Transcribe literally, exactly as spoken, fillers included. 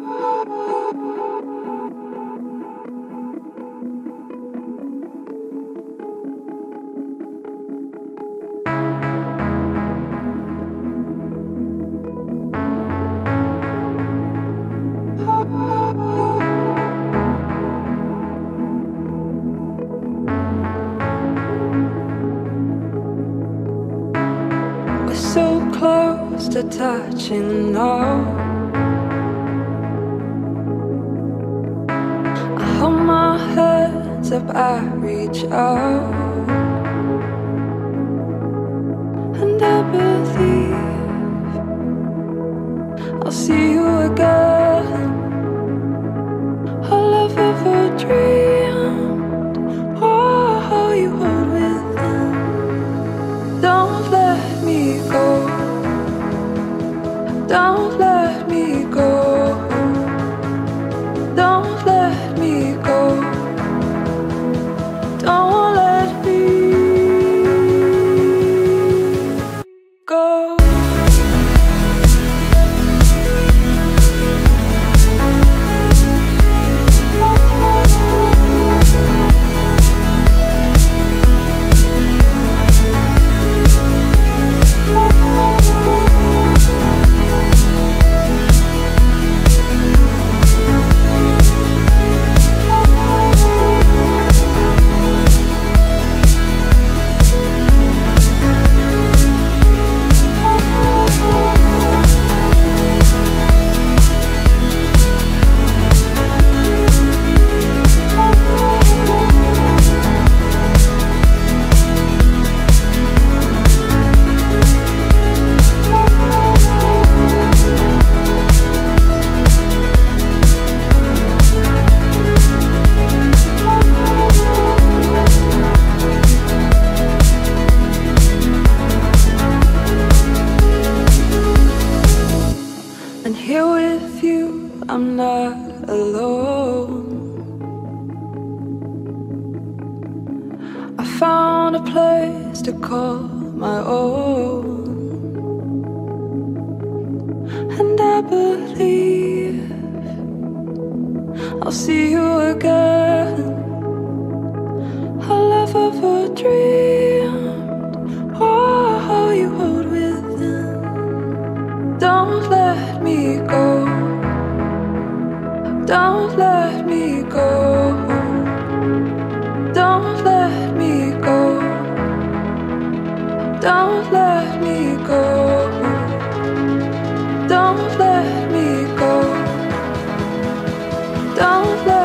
To touching now, I hold my hands up, I reach out, and I believe I'll see you again. All I've ever dreamed, oh, you hold within. Don't let me go. Don't let me go. Don't let me go. Don't let me go. I'm not alone. I found a place to call my own, and I believe I'll see you again. All I've ever dreamed, oh, you hold within. Don't let me go. Don't let me go. Don't let me go. Don't let me go. Don't let me go. Don't let